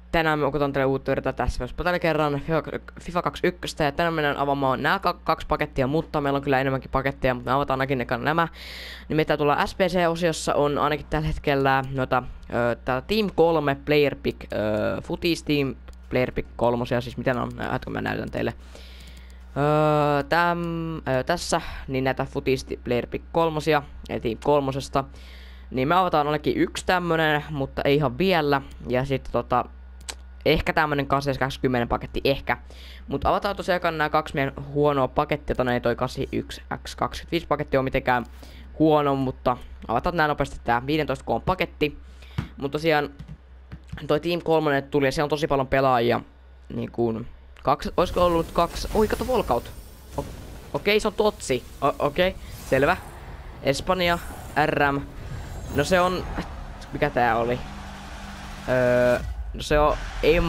Tänään me otetaan teille uutta yritetään tässä myös tällä kerran FIFA 21 ja tänään mennään avaamaan nämä kaksi pakettia, mutta meillä on kyllä enemmänkin paketteja, mutta me avataan ainakin nämä. Niin mitä tuolla SPC-osiossa on ainakin tällä hetkellä noita tää Team 3 Player Pick Footies Team Player Pick 3, siis miten on, kun mä näytän teille. Tässä niin näitä Footies Player Pick 3, eli Team 3. Niin me avataan ainakin yksi tämmönen, mutta ei ihan vielä. Ja sitten ehkä tämmönen 820 paketti, ehkä. Mutta avataan tosiaan nämä kaksi meidän huonoa pakettia, jota ei toi 81X25 paketti on mitenkään huono, mutta avataan nää nopeasti tää 15K paketti. Mutta tosiaan toi Team 3 tuli ja siellä on tosi paljon pelaajia. Niin kuin oisko ollut kaksi? Oi, kato Volkout. Okei, se on Totsi. Okei, selvä. Espanja, RM. No se on... Mikä tää oli? No se on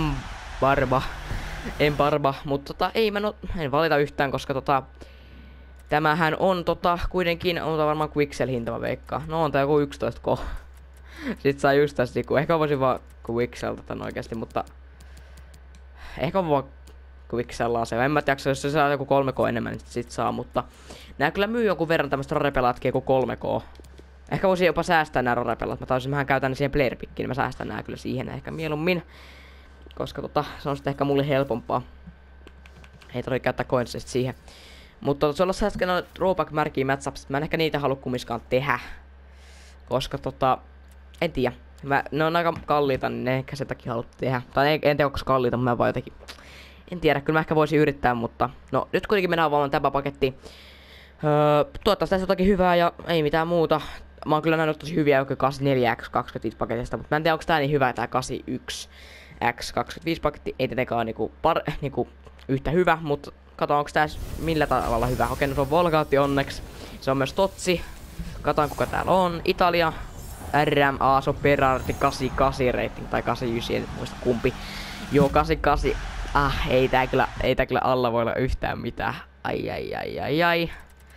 Embarba, mutta ei mä en valita yhtään, koska tämähän on kuitenkin on varmaan Quixel-hinta mä veikkaan. No on tää joku 11K. Sit saa just tässä niinku, ehkä voisin vaan Quixelta tän oikeesti, mutta ehkä vaan Quixellaa se. En mä tiedä, jos se saa joku 3K enemmän, niin sit saa, mutta nää kyllä myy jonkun verran tämmöstä rarepelaatkin joku 3K. Ehkä voisin jopa säästää nää rorepelat. Mähän käytän ne siihen player pickiin, niin mä säästän nää kyllä siihen ehkä mieluummin. Koska se on sitten ehkä mulle helpompaa. Ei tarvitse käyttää coinsia siihen. Mutta se on äsken noin throwback-märkiä matchups. Mä en ehkä niitä halua kummiskaan tehdä. Koska en tiedä. Ne on aika kalliita, niin ne ehkä sen takia haluat tehdä. Tai en tiedä onko kalliita, mutta mä vaan jotenkin... En tiedä, kyllä mä ehkä voisin yrittää, mutta... No, nyt kuitenkin mennään avaamaan tämä paketti. Toivottavasti tässä jotakin hyvää ja ei mitään muuta. Mä oon kyllä nähnyt tosi hyviä joku 84X25 paketista, mutta mä en tiedä onko tää niin hyvä tää 81X25 paketti. Ei tietenkään niinku yhtä hyvä, mutta katsotaan onko tää millä tavalla hyvä. Okei, no se on Volgautti onneksi. Se on myös Totsi. Katsotaan kuka täällä on. Italia. RMA, se on Berardi 88 rating tai 89, en muista kumpi. Joo, 88. Ei tää kyllä alla voi olla yhtään mitään. Ai.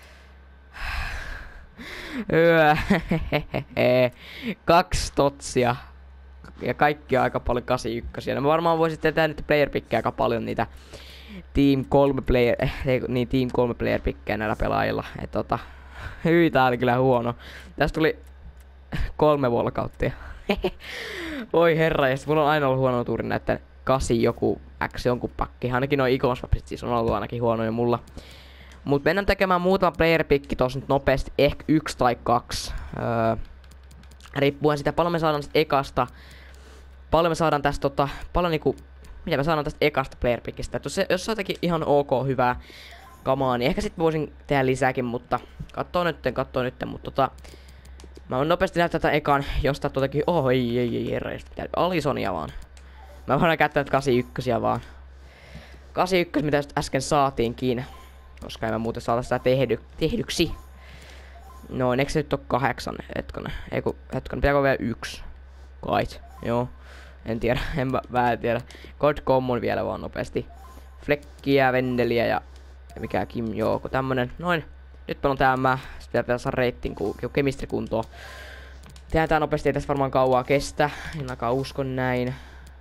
Kaksi Totsia. Ja kaikki on aika paljon 81. No mä varmaan voisin tehdä nyt player pickejä aika paljon niitä Team 3 player pickejä näillä pelaajilla. Hyi, tää oli kyllä huono. Tästä tuli 3 Volkouttia. Oi herra, ja mulla on aina ollut huono tuuri näitten 8 joku X jonkun pakki. Ainakin noin iconswapsit siis on ollut ainakin huonoja mulla. Mut mennään tekemään muutama player pick tossa nyt nopeasti, ehkä 1 tai 2. Riippuen sitä paljon me saadaan tästä ekasta. Paljon me saadaan tästä paljon niinku... Mitä me saadaan tästä ekasta player pickistä. Jos on jotakin ihan ok hyvää kamaa, niin ehkä sit voisin tehdä lisääkin, mutta... Kattoo nytten, mutta mä voin nopeasti näyttää tätä ekan, jos tää jotakin... Ei herra, Alisonia vaan. Mä voin käyttää 81 vaan. 81, mitä just äsken saatiinkin. Koska en mä muuten saada sitä tehdyksi. No, eikö se nyt oo 8? Hetkonen, pitääkö vielä 1? Kait, joo. En tiedä, en tiedä. God Common vielä vaan nopeasti. Flekkiä, Vendeliä ja mikä Kim Jooko, tämmönen. Noin. Nyt meillä on tämä. Sitten pitää saada reittin chemistry kuntoon. Tehdään tää nopeasti, ei tässä varmaan kauaa kestä. En ainakaan usko näin.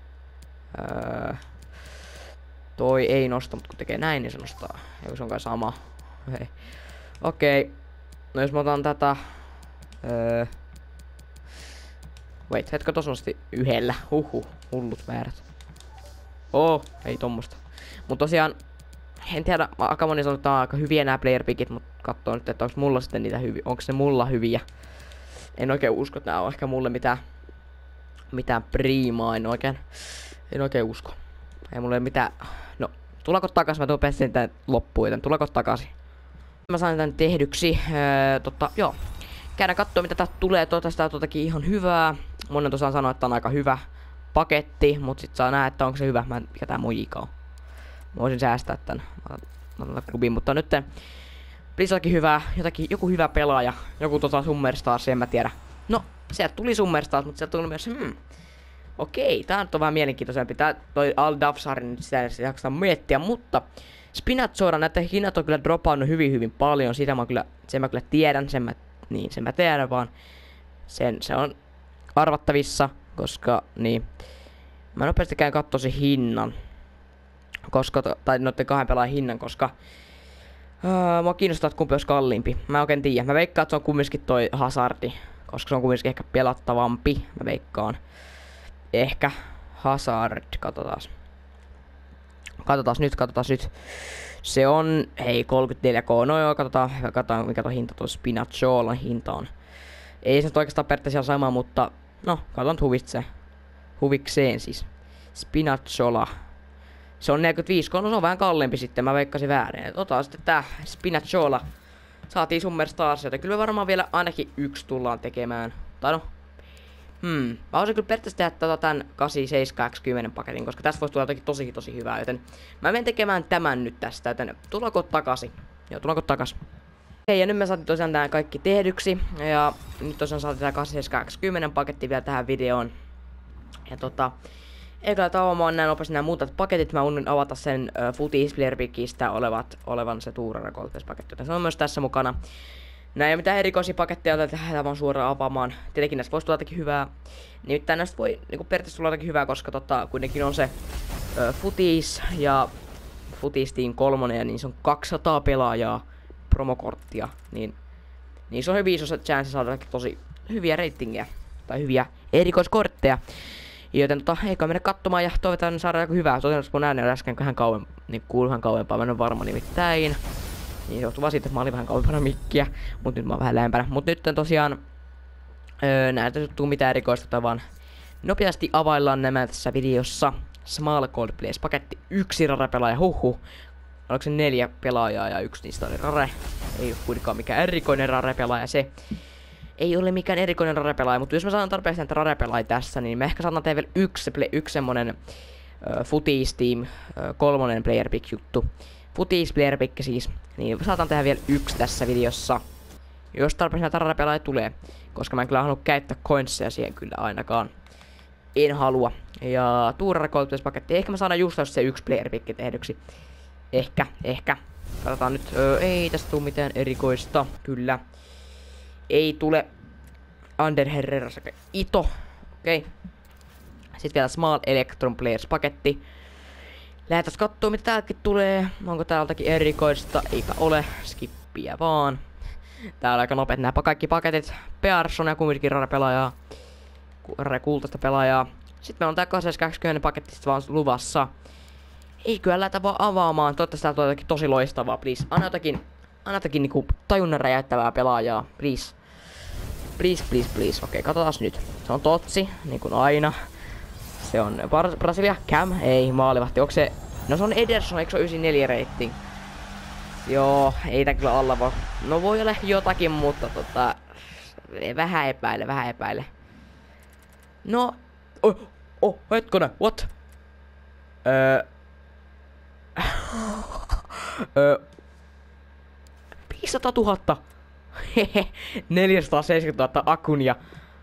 Toi ei nosta, mutta kun tekee näin, niin se nostaa. Joku se on kai sama. Okei. No jos mä otan tätä... Wait, hetkö tossa nosti yhdellä. Hullut väärät. Ei tommosta. Mut tosiaan... En tiedä, aika moni sanoo, että on aika hyviä nää player pickit, mut kattoo nyt, että onks mulla sitten niitä hyviä. Onks ne mulla hyviä? En oikein usko, että nää on ehkä mulle mitään priimaa, en oikein usko. Ei mulle mitään... No, tulako takas? Mä tuon pestin tän loppuun, joten tulako takaisin? Mä sain tän tehdyksi. Joo. Käydään kattoo mitä tästä tulee. Toivottavasti tää on ihan hyvää. Monen tosiaan sanoo, että on aika hyvä paketti, mut sit saa nähdä, että onko se hyvä. Mikä tää mojika on. Mä voisin säästää tän. Mä otan klubiin, mutta nytten... Please jotakin hyvää, joku hyvä pelaaja. Joku Summerstars, en mä tiedä. No, sieltä tuli Summerstars, mutta sieltä tuli myös... Okei, tää nyt on vähän mielenkiintoisempi. Tää toi Aldafsarin nyt sitä jaksaa miettiä, mutta Spinazzola, näitä hinnat on kyllä dropannut hyvin paljon. Sitä sen mä kyllä tiedän, sen mä tiedän vaan. Se on arvattavissa, koska niin. Mä nopeasti käyn kattoo sen hinnan. Koska, tai noitten 2 pelaajan hinnan, koska mua kiinnostaa, että kumpi olisi kalliimpi. Mä en oikein tiedä. Mä veikkaan, että se on kumminkin toi Hazardi. Koska se on kumminkin ehkä pelattavampi. Mä veikkaan. Ehkä Hazard. Katsotaan nyt. Se on, hei, 34k. No joo, katsotaan mikä tuo hinta tuo Spinacciolan hinta on. Ei se oikeastaan periaatteessa sama, mutta no, katsotaan huvikseen siis. Spinacciola. Se on 45k, no se on vähän kalliimpi sitten, mä veikkasin väärin. Et otetaan sitten tää Spinacciola. Saatiin Summer Stars, joten kyllä me varmaan vielä ainakin 1 tullaan tekemään. Tai no, mä voisin kyllä periaatteessa tehdä tän 8710 paketin, koska tästä voisi tulla jotakin tosi hyvää, joten mä menen tekemään tämän nyt tästä, joten tullaanko takaisin? Joo, tullaanko takas? Hei, ja nyt me saatiin tosiaan tää kaikki tehdyksi, ja nyt tosiaan saatiin tää 8710 paketti vielä tähän videoon. Ja eikä avaamaan näin nopeasti nämä muutamat paketit, mä unohdin avata sen Footies Player Pickistä olevan se Tuura paketti, joten se on myös tässä mukana. Näin ei mitään erikoisia paketteja, joita lähdetään vaan suoraan avaamaan. Tietenkin näistä voisi tulla jotakin hyvää. Nimittäin näistä voi niinku periaatteessa tulla jotakin hyvää, koska kuitenkin on se Footies ja Footies Team 3, ja niin se on 200 pelaajaa promokorttia. Niin se on hyvin iso chance saada tosi hyviä ratingejä. Tai hyviä erikoiskortteja. Joten eikä mennä katsomaan ja toivotaan saada joku hyvää. Toivotaan, kun ääni oli äsken niin kuului vähän kauempaa, mä en ole varma nimittäin. Niin se johtuu vaan siitä, että mä olin vähän kauempana mikkiä, mut nyt mä oon vähän lähempänä. Mut nyt tosiaan näitä ei tuu mitään erikoista, vaan nopeasti availlaan nämä tässä videossa. Small Cold Plays paketti, 1 rare-pelaaja, Oliko se 4 pelaajaa ja 1 niistä oli rare. Ei oo kuitenkaan mikään erikoinen rare-pelaaja se. Ei ole mikään erikoinen rare-pelaaja, mutta jos mä saan tarpeeksi näitä rare-pelaajia tässä, niin mä ehkä saatan tehdä vielä yksi semmonen Footies Team 3 player pick juttu. Footies player pick siis. Niin saatan tehdä vielä 1 tässä videossa. Jos tarpeeksi näitä rare-pelaajia tulee. Koska mä en kyllä halua käyttää coinsia siihen kyllä ainakaan. En halua. Ja Tuura paketti. Ehkä mä saadaan just se 1 player pick tehdyksi. Ehkä. Katsotaan nyt. Ei tästä tule mitään erikoista. Kyllä. Ei tule Ander Herreras Ito. Okei. Sitten vielä Small Electron Players paketti. Lähdetään kattoo mitä täälläkin tulee. Onko täältäkin erikoista? Eipä ole. Skippiä vaan. Täällä aika nopeet nämä kaikki paketit. Pearson ja kumminkin rare-pelaajaa. Rare-kultaista pelaajaa. Sitten meillä on tää 820 paketti vaan luvassa. Ei kyllä lähdetä vaan avaamaan. Toivottavasti täältä on jotakin tosi loistavaa, please. Anna jotakin niinku tajunnan räjäyttävää pelaajaa, please. Please. Okei, katsotaan nyt. Se on Totsi, niin kuin aina. Se on Brasilia, Cam, ei maalivahti. Onko se... No se on Ederson, eikö se ole 94 rating? Joo, ei tää kyllä alla voi. No voi olla ehkä jotakin, mutta vähän epäile. No... Hetkonen, what? 500 000. 470 000 akunia.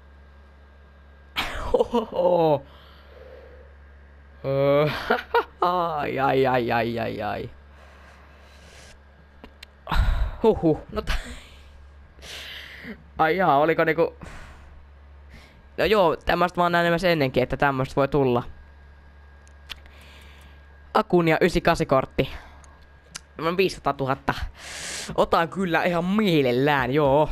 Ai. No ai jaa, oliko niinku... No joo, tämmöstä mä oon nähnyt myös ennenkin, että tämmöstä voi tulla. Akunia 98 kortti. 500 000. Otan kyllä ihan mielellään, joo.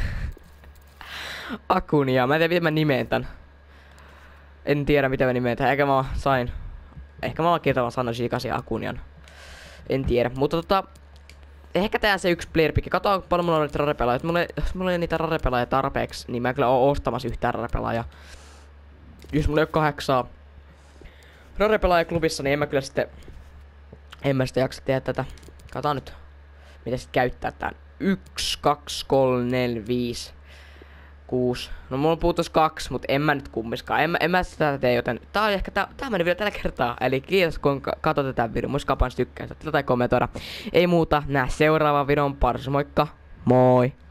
Akunia, mä en tiedä miten mä nimeen tän. En tiedä miten mä nimeen tän, eikä mä sain. Ehkä mä kirjoitan sanoin 98 Akunian. En tiedä, mutta ehkä tää se 1 player pick. Katsotaan paljon mulla on niitä rare-pelaajia. Jos mulla ei niitä rare-pelaajia tarpeeksi, niin mä en kyllä oo ostamassa yhtään rare-pelaajaa. Jos mulla ei oo 8 rare-pelaajia klubissa, niin en mä sitten jaksa tehdä tätä. Katsotaan nyt, miten sit käyttää tän. 1, 2, 3, 4, 5, 6. No mulla puuttuis 2, mut en mä nyt kummiskaan. En mä sitä tee, joten tää on ehkä tää meni vielä tällä kertaa. Eli kiitos kun katsotte tän videon. Muistakaa painaa tykkää, tai kommentoida. Ei muuta, nää seuraavan videon parissa. Moikka! Moi!